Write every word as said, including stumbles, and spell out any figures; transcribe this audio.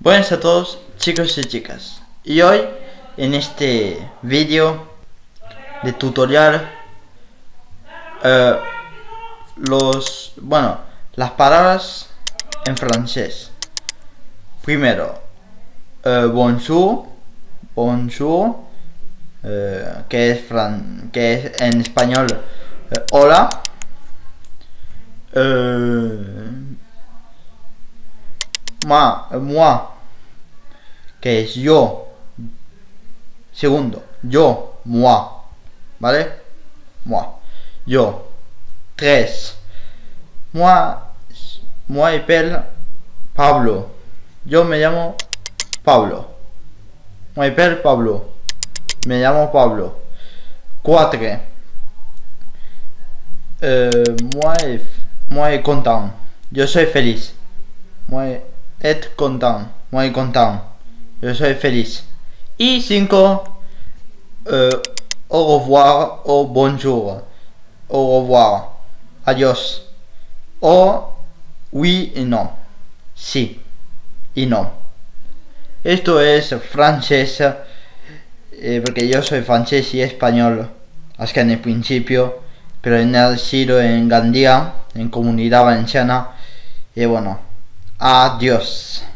Buenas a todos, chicos y chicas, y hoy en este vídeo de tutorial eh, los bueno las palabras en francés. Primero eh, bonjour, bonjour, eh, que es fran que es en español eh, hola. Eh, moi, moi, que es yo. Segundo, yo, moi, ¿vale? Moi, yo. Tres, moi, moi m'appelle Pablo. Yo me llamo Pablo. Moi m'appelle Pablo. Me llamo Pablo. Cuatro, euh, moi, moi content. Yo soy feliz. Moi et content. Moi content. Yo soy feliz. Y cinco, euh, au revoir o bonjour. Au revoir. Adiós. O oui y no. Sí y no. Esto es francés, eh, porque yo soy francés y español, hasta en el principio, pero he nacido en Gandía, en Comunidad Valenciana. Y bueno, adiós.